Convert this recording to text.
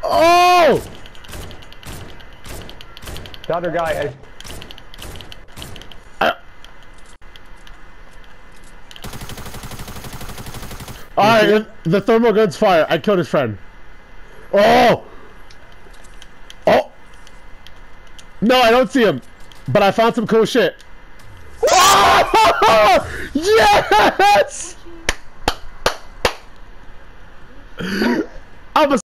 Oh! The other guy. Alright, the thermal gun's fire. I killed his friend. Oh! Oh! No, I don't see him. But I found some cool shit. Oh! Yes! I'm a